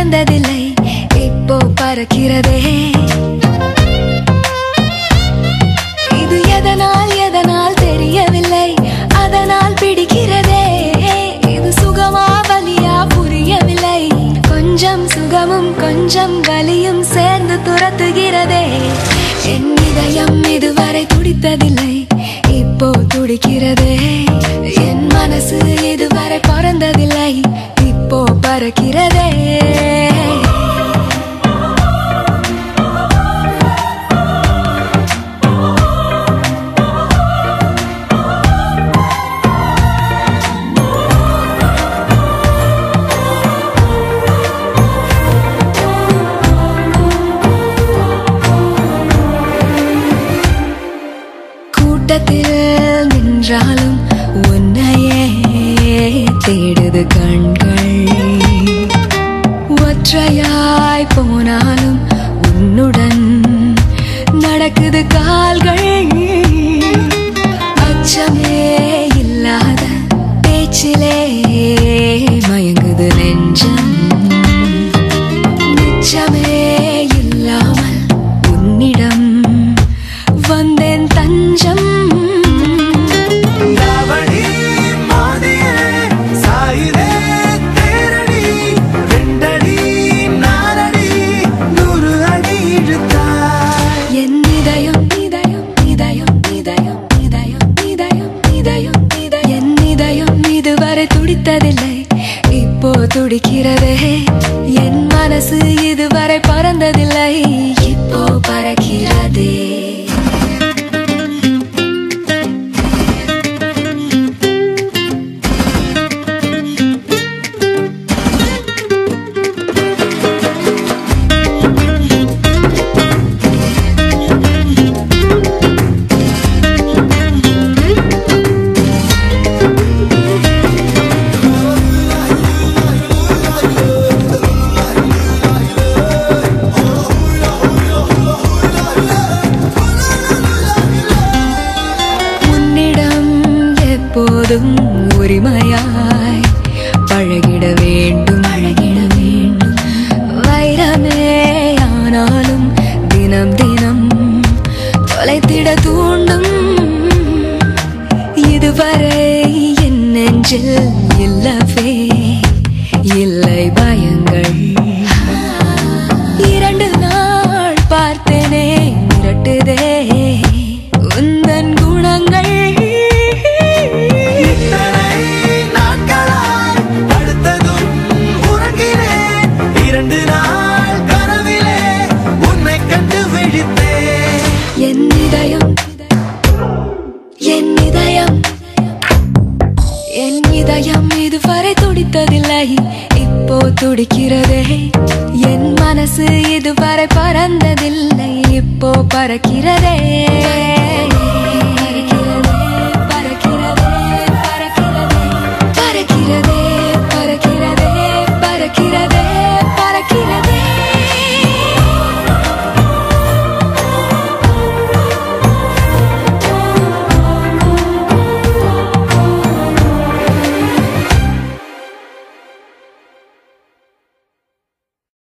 பறந்ததில்லை, இப்போ பறக்கிறதே. இது எதனால் எதனால் தெரியவில்லை, அதனால் பிடிக்கிறதே. இது சுகமா வலியா புரியவில்லை, கொஞ்சம் சுகமும் கொஞ்சம் வலியும் சேர்ந்து துரத்துகிறதே. என் இதயம் இதுவரை துடித்ததில்லை, இப்போ துடிக்கிறதே. என் மனசு இதுவரை பறந்ததில்லை, இப்போ பறக்கிறதே. கூட்டத்தில் நின்றாலும் உன்னையே தேடுது கண்கள், ஒற்றையாய் போனாலும் உன்னுடன் நடக்குது கால்கள். அச்சமே இல்லாத பேச்சிலே மயங்குது நெஞ்சம், நிச்சமே இல்லாமல் உன்னிடம் வந்தேன் தஞ்சம். துடித்ததில்லை, இப்போ துடிக்கிறதே. என் மனசு இதுவரை பறந்ததில்லை, இப்போ பறக்கிறதே. எப்போதும் உரிமையாய் பழகிட வேண்டும், பழகிட வேண்டும். வைரமே ஆனாலும் தினம் தினம் தொலைத்திட தூண்டும். இதுவரை என் நெஞ்சில் இல்லவே இல்லை பயங்கள். 2 நாள் பார்த்தேனே மிரட்டுதே உந்தன் குணங்கள். என் இதயம் இதுவரை துடித்ததில்லை, இப்போ துடிக்கிறதே. என் மனசு இதுவரை பறந்ததில்லை, இப்போ பறக்கிறதே.